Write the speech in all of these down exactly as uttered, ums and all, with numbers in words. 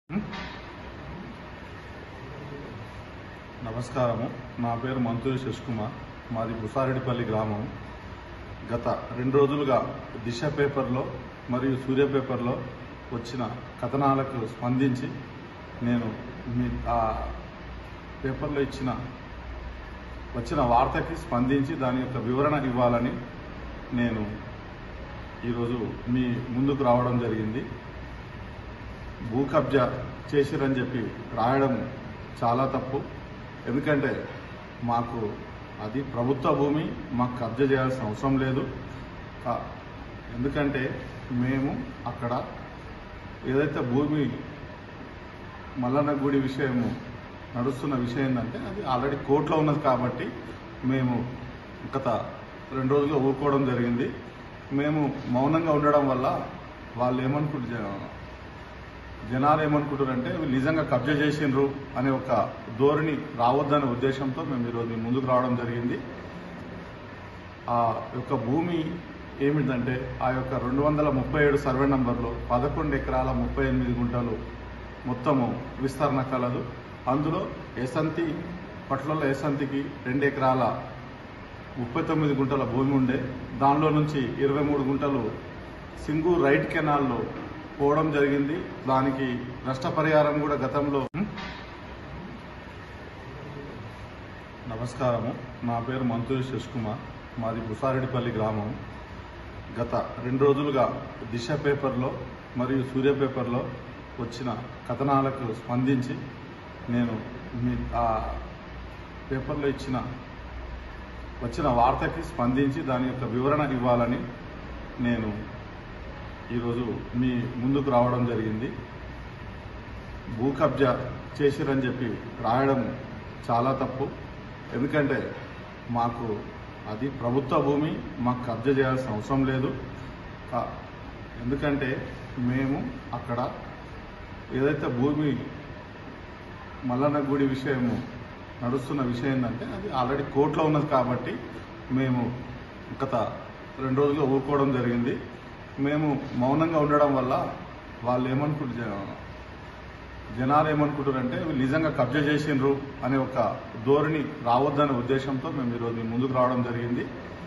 నమస్కారము నా పేరు మంతూరి శశికుమార్ మాది బుసారెడ్డిపల్లి గ్రామం గత రెండు రోజులుగా దిశ పేపర్లో మరియు సూర్య పేపర్లో వచ్చిన కథనాలకు స్పందించి నేను మీ ఆ పేపర్లో ఇచ్చిన వచ్చిన వార్తకి స్పందించి దాని యొక్క వివరణ ఇవ్వాలని నేను ఈరోజు మీ ముందుకు రావడం జరిగింది. భూ కబ్జా చేసిరని చెప్పి రాయడం చాలా తప్పు. ఎందుకంటే మాకు అది ప్రభుత్వ భూమి, మాకు కబ్జా చేయాల్సిన అవసరం లేదు. ఎందుకంటే మేము అక్కడ ఏదైతే భూమి మల్లన్న గుడి విషయము నడుస్తున్న విషయం ఏంటంటే అది ఆల్రెడీ కోర్టులో ఉన్నది కాబట్టి మేము గత రెండు రోజులుగా ఊరుకోవడం జరిగింది. మేము మౌనంగా ఉండడం వల్ల వాళ్ళు ఏమనుకుంటున్నారు, జనాలు ఏమనుకుంటారంటే వీళ్ళు నిజంగా కబ్జా చేసిండ్రు అనే ఒక ధోరణి రావద్దనే ఉద్దేశంతో మేము ఈరోజు మీ ముందుకు రావడం జరిగింది. ఆ యొక్క భూమి ఏమిటంటే ఆ యొక్క రెండు వందల ముప్పై ఏడు సర్వే నంబర్లో పదకొండు ఎకరాల ముప్పై ఎనిమిది గుంటలు మొత్తము విస్తరణ కలదు. అందులో ఎసంతి పట్లలో ఎసంతికి రెండు ఎకరాల ముప్పై తొమ్మిది గుంటల భూమి ఉండే, దానిలో నుంచి ఇరవై మూడు గుంటలు సింగు రైట్ కెనాల్లో పోవడం జరిగింది. దానికి నష్టపరిహారం కూడా గతంలో. నమస్కారము నా పేరు మంతూరి శశికుమార్ మాది బుసారెడ్డిపల్లి గ్రామం గత రెండు రోజులుగా దిశ పేపర్లో మరియు సూర్య పేపర్లో వచ్చిన కథనాలకు స్పందించి నేను మీ ఆ పేపర్లో ఇచ్చిన వచ్చిన వార్తకి స్పందించి దాని యొక్క వివరణ ఇవ్వాలని నేను ఈరోజు మీ ముందుకు రావడం జరిగింది. భూ కబ్జా చేసిరని చెప్పి రాయడం చాలా తప్పు. ఎందుకంటే మాకు అది ప్రభుత్వ భూమి, మాకు కబ్జా చేయాల్సిన అవసరం లేదు. ఎందుకంటే మేము అక్కడ ఏదైతే భూమి మల్లన్న గుడి విషయము నడుస్తున్న విషయం ఏంటంటే అది ఆల్రెడీ కోర్టులో ఉన్నది కాబట్టి మేము గత రెండు రోజులుగా ఊరుకోవడం జరిగింది. మేము మౌనంగా ఉండడం వల్ల వాళ్ళు ఏమనుకుంటున్నారు, జనాలు ఏమనుకుంటారంటే వీళ్ళు నిజంగా కబ్జా చేసిండ్రు అనే ఒక ధోరణి రావద్దనే ఉద్దేశంతో మేము ఈరోజు మీ ముందుకు రావడం జరిగింది.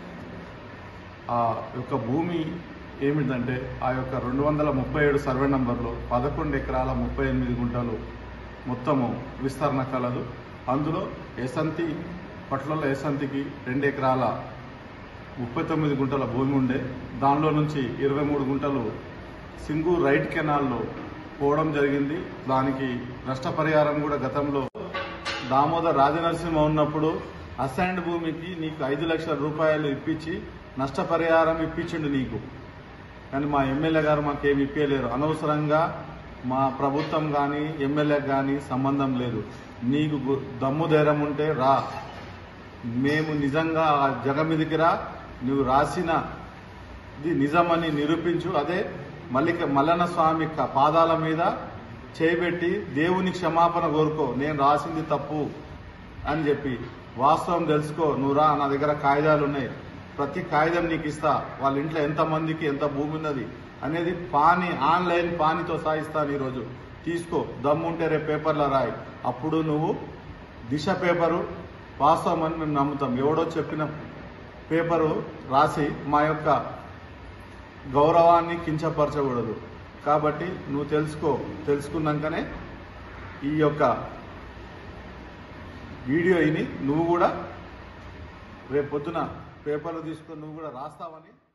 ఆ యొక్క భూమి ఏమిటంటే ఆ యొక్క రెండు వందల ముప్పై ఏడు సర్వే నంబర్లో పదకొండు ఎకరాల ముప్పై ఎనిమిది గుంటలు మొత్తము విస్తరణ కలదు. అందులో ఎసంతి పట్లలో ఎసంతికి రెండు ఎకరాల ముప్పై తొమ్మిది గుంటల భూమి ఉండే, దానిలో నుంచి ఇరవై మూడు గుంటలు సింగు రైట్ కెనాల్లో పోవడం జరిగింది. దానికి నష్టపరిహారం కూడా గతంలో దామోదర్ రాజనరసింహ ఉన్నప్పుడు అసైన్డ్ భూమికి నీకు ఐదు లక్షల రూపాయలు ఇప్పించి నష్టపరిహారం ఇప్పించిండు నీకు. కానీ మా ఎమ్మెల్యే గారు మాకేమి ఇప్పలేరు. అనవసరంగా మా ప్రభుత్వం కానీ ఎమ్మెల్యే కానీ సంబంధం లేదు. నీకు దమ్ము ధైర్యం ఉంటే రా, మేము నిజంగా ఆ జగ మీదికి రా, నువ్వు రాసినది నిజమని నిరూపించు. అదే మల్లిక మల్లన్న స్వామి పాదాల మీద చేయబెట్టి దేవుని క్షమాపణ కోరుకో, నేను రాసింది తప్పు అని చెప్పి వాస్తవం తెలుసుకో, నువ్వు రా, నా దగ్గర కాగితాలు ఉన్నాయి, ప్రతి కాగితం నీకు ఇస్తా, వాళ్ళ ఇంట్లో ఎంతమందికి ఎంత భూమి ఉన్నది అనేది పాని ఆన్లైన్ పానితో సాయిస్తాను. ఈరోజు తీసుకో, దమ్ముంటే రేపు పేపర్లో రాయి, అప్పుడు నువ్వు దిశ పేపరు వాస్తవం అని మేము నమ్ముతాం. ఎవడో చెప్పిన పేపరు రాసి మా యొక్క గౌరవాన్ని కించపరచకూడదు. కాబట్టి నువ్వు తెలుసుకో, తెలుసుకున్నాకనే ఈ యొక్క వీడియో విని నువ్వు కూడా రేపు పొద్దున పేపర్లు తీసుకొని నువ్వు కూడా రాస్తావని